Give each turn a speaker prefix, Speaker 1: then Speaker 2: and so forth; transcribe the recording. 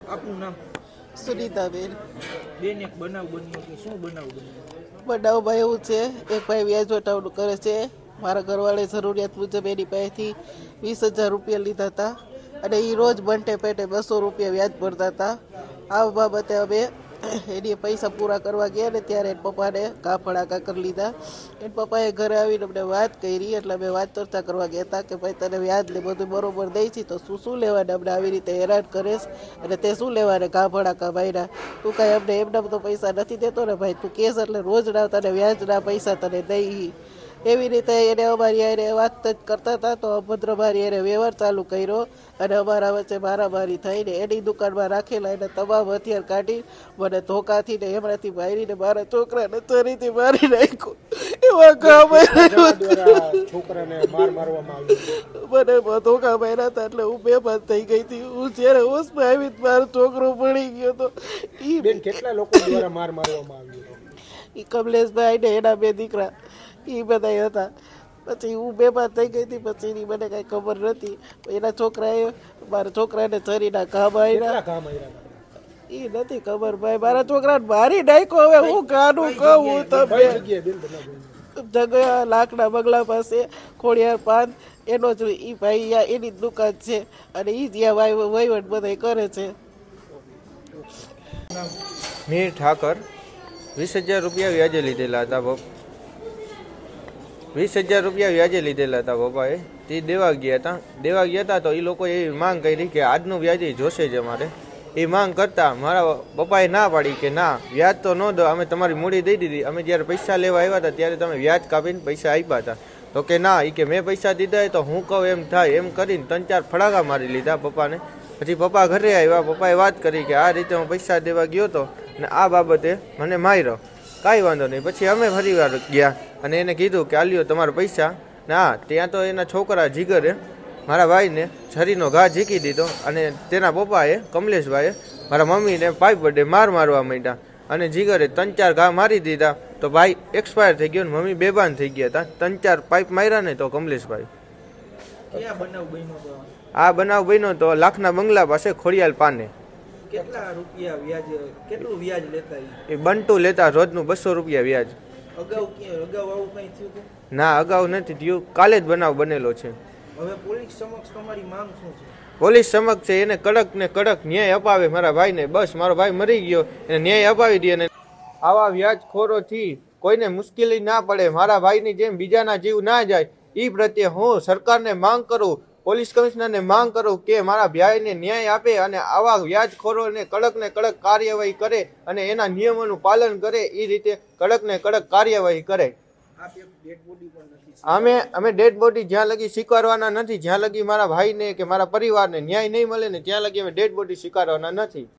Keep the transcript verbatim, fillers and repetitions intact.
Speaker 1: આપનું નામ?
Speaker 2: સુનીતાબેન.
Speaker 1: બેન એક બનાવ બન્યો કે શું બનાવ બન્યો?
Speaker 2: બનાવમાં એવું છે, એક ભાઈ વ્યાજ વટાવણું કરે છે. મારા ઘરવાળે જરૂરિયાત મુજબ એની પાસેથી વીસ હજાર રૂપિયા લીધા હતા અને એ રોજ બંટે પેટે બસો રૂપિયા વ્યાજ ભરતા હતા. આ બાબતે અમે એની પૈસા પૂરા કરવા ગયા ને ત્યારે એના પપ્પાને ઘા ફડાકા કરી લીધા. એના પપ્પાએ ઘરે આવીને અમને વાત કરી એટલે અમે વાત ચર્ચા કરવા ગયા હતા કે ભાઈ તને વ્યાજ ને બધું બરોબર દઈ છે તો શું શું લેવાને અમને આવી રીતે હેરાન કરેશ અને તે શું લેવાને ઘા ફડાકા ભાઈના, તું કાંઈ અમને એમના તો પૈસા નથી દેતો ને ભાઈ, તું કેસ એટલે રોજ ના તને વ્યાજના પૈસા તને દઈ. એવી રીતે એને અમારી હારે વાત જ કરતા હતા તો અભદ્ર મારી એને વ્યવહાર ચાલુ કર્યો અને અમારા વચ્ચે મારામારી થઈને એની દુકાનમાં રાખેલા એને તમામ હથિયાર કાઢી મને ધોકાથી ને એમનાથી મારીને મારા છોકરાને ચરીથી મારી નાખ્યો. એવા ઘા
Speaker 1: છોકરાને માર મારવામાં આવ્યો.
Speaker 2: મને ધોકા માર્યા હતા એટલે હું બેભાન થઈ ગઈ હતી. હું જ્યારે હોશમાં આવી મારો છોકરો પડી ગયો હતો.
Speaker 1: બેન કેટલા લોકો દ્વારા માર મારવામાં આવ્યો?
Speaker 2: એ કમલેશભાઈ ને એના બે દીકરા એ બધા હતા. પછી હું બેભાન થઈ ગઈ હતી. પછી એની મને કાંઈ ખબર નથી. એના છોકરાએ મારા છોકરાને ચરીના ઘા માર્યા. એ નથી ખબર ભાઈ, મારા છોકરાને મારી નાખ્યો. હવે હું કાનું કહું તમે? જગ્યા લાકડા બંગલા પાસે ખોડિયાર પાન એનો જ એ ભાઈ એની જ દુકાન છે અને એ જ્યાં વહીવટ બધા કરે છે.
Speaker 3: મીર ઠાકર વીસ હજાર રૂપિયા વ્યાજે લીધેલા હતા. બાપ વીસ હજાર રૂપિયા વ્યાજે લીધેલા હતા પપ્પાએ. તે દેવા ગયા હતા દેવા ગયા હતા તો એ લોકોએ એવી માંગ કરી કે આજનું વ્યાજ જોશે જ અમારે. એ માંગ કરતા મારા પપ્પાએ ના પાડી કે ના, વ્યાજ તો ન દો, અમે તમારી મૂડી દઈ દીધી. અમે જ્યારે પૈસા લેવા આવ્યા હતા ત્યારે તમે વ્યાજ કાપીને પૈસા આપ્યા હતા. તો કે ના, એ કે મેં પૈસા દીધા હોય તો હું કહું એમ થાય. એમ કરીને ત્રણ ચાર ફડાકા મારી લીધા પપ્પાને. પછી પપ્પા ઘરે આવ્યા. પપ્પાએ વાત કરી કે આ રીતે હું પૈસા દેવા ગયો હતો ને આ બાબતે મને માર્યો. કાંઈ વાંધો નહીં. પછી અમે ફરી વાર ગયા અને એને કીધું કે આલ્યો તમારા પૈસા. ના, ત્યાં તો એના છોકરા જીગરે મારા ભાઈને છરીનો ઘા ઝીકી દીધો અને તેના પપ્પાએ કમલેશભાઈએ મારા મમ્મીને પાઇપ વડે માર મારવા માંડ્યા અને જીગરે ત્રણ ચાર ઘા મારી દીધા. તો ભાઈ એક્સપાયર થઈ ગયો ને મમ્મી બેભાન થઈ ગયા હતા. ત્રણ ચાર પાઇપ માર્યા ને તો કમલેશભાઈ. આ બનાવ બન્યો તો લાખના બંગલા પાસે ખોડિયાલ પાને.
Speaker 1: કેટલા રૂપિયા વ્યાજ, કેટલું વ્યાજ લેતા?
Speaker 3: એ બંટુ લેતા રોજનું બસો રૂપિયા વ્યાજ.
Speaker 1: અગાઉ અગાઉ આવું કઈ થયું હતું?
Speaker 3: ના, અગાઉ નથી થયું. કાલે જ બનાવ બનેલો છે.
Speaker 1: હવે પોલીસ સમક્ષ તમારી માંગ શું છે?
Speaker 3: પોલીસ સમક્ષ છે એને કડક ને કડક ન્યાય અપાવે મારા ભાઈને. બસ મારો ભાઈ મરી ગયો એને ન્યાય અપાવી દે અને આવા વ્યાજખોરોથી કોઈને મુશ્કેલી ના પડે. મારા ભાઈની જેમ બીજાના જીવ ના જાય એ પ્રત્યે હું સરકારને માંગ કરું, પોલીસ કમિશનરને માંગ કરું કે મારા ભાઈને ન્યાય આપે અને આવા વ્યાજખોરોને કડક ને કડક કાર્યવાહી કરે અને એના નિયમોનું પાલન કરે. એ રીતે કડક ને કડક કાર્યવાહી કરે. અમે અમે ડેડ બોડી જ્યાં લગી સ્વીકારવાના નથી, જ્યાં લગી મારા ભાઈને કે મારા પરિવારને ન્યાય નહીં મળે ને ત્યાં લગી અમે ડેડ બોડી સ્વીકારવાના નથી.